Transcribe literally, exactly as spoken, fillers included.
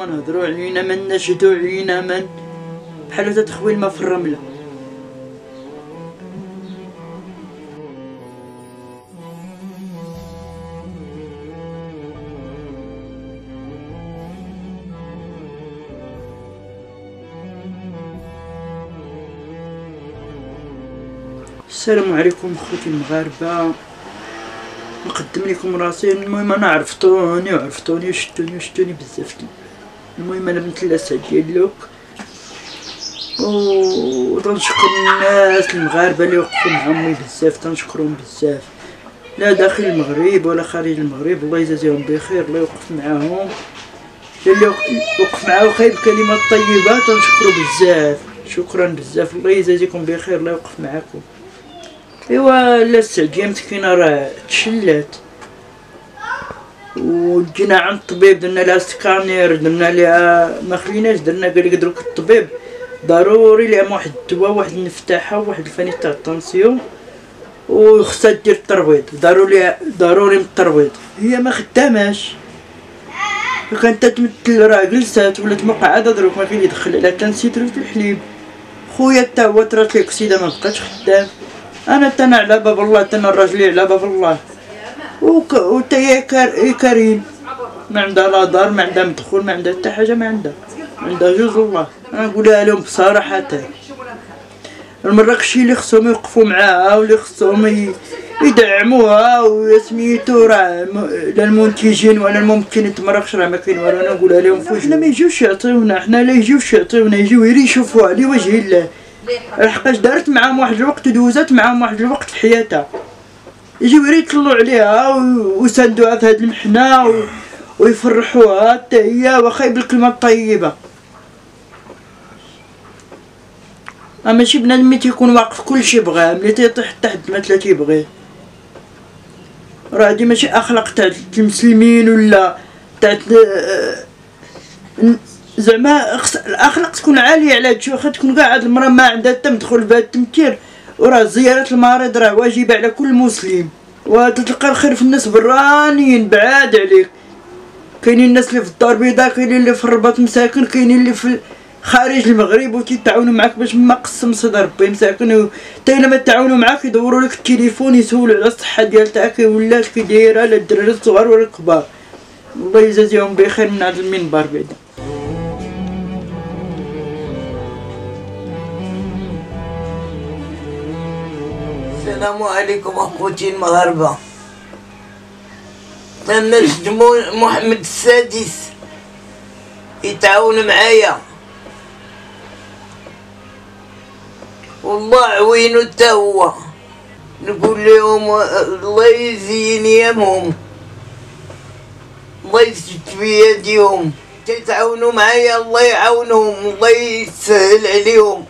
نهضرو علينا من نشدو علينا من بحال هكا تخوي الماء في الرملة. السلام عليكم خوتي المغاربة، نقدم لكم راسي. المهم انا عرفتوني وعرفتوني وشتوني وشتوني بزاف. المهم انا بنت الاسد ديال لوك، و تنشكر الناس المغاربه اللي وقفوا مع امي بزاف، تنشكرهم بزاف، لا داخل المغرب ولا خارج المغرب. الله يجازيهم بخير، الله يوقف معاهم، اللي وقف معاه خايب كلمات طيبه تنشكرو بزاف. شكرا بزاف، الله يجازيكم بخير، الله يوقف معاكم. ايوا لا السعديه مسكينه راه تشلات، وجينا عند الطبيب درنا لها سكانير، درنا لها ما خليناش، درنا قال لك دروك الطبيب ضروري لها واحد الدواء، واحد النفتاحه، واحد الفاني تاع الطنسيون، وخصها دير الترويض، ضروري ضروري من الترويض. هي ما خداماش، كانت تمثل راه جلسات ولات مقعده دروك ما فين يدخل عليها تنسيترو في الحليب. خويا تا هو طرات ليه كسيده ما بقاش خدام، انا تنا على باب الله، تنا راجلي على باب الله، وك... وتا هي كار... كريم ما عندها لا دار، ما عندها مدخول، ما عندها حتى حاجه، ما عندها ما عندها جوز الله. انا نقولها لهم بصراحه، المراكشي اللي خصهم يوقفوا معاها واللي خصهم يدعموها وسميتو راه لا المنتجين ولا الممكن مراكش راه ما كاين والو. انا نقولها لهم فوق، حنا ما يجيوش يعطيونا، حنا لا يجيوش يعطيونا، يجيو غير يشوفوها لوجه الله، لحقاش دارت معاهم واحد الوقت ودوزات معاهم واحد الوقت في حياتها، يجيو غير يطلعوا عليها ويساندوها في هاد المحنه و... ويفرحوها حتى هي، واخا بالكلمه الطيبه. اما شي بنادم ملي تيكون واقف كلشي بغاه، ملي تيطيح حتى حد ما تلا تيبغيه، راه هادي ماشي اخلاق تاع المسلمين ولا تاع زعما الاخلاق تكون عاليه على هادشي. واخا تكون كاع هاد المراه ما عندها حتى مدخول بهاد التمثيل، وراه زياره المريض راه واجبه على كل مسلم، وتلقى الخير في الناس برانيين بعاد عليك. كاينين الناس اللي في الدار البيضاء، كاينين اللي في الرباط مساكن، كاينين اللي في خارج المغرب وتيتعاونوا معاك باش ما قسم صدر ربي مساكن، حتى الا ما تعاونوا معاك يدوروا لك التليفون يسولوا على الصحه ديالها كي ولات كي دايره، لا الدراري الصغار ولا الكبار. الله يجازيهم بخير من هذا المنبر بعدا. السلام عليكم اخوتي المغاربه. انا الجمهور محمد السادس يتعاون معايا، والله عوينو تا هو، نقول لهم الله يزين يامهم، الله يسد بيديهم، تيتعاونوا معايا الله يعاونهم، الله يسهل عليهم.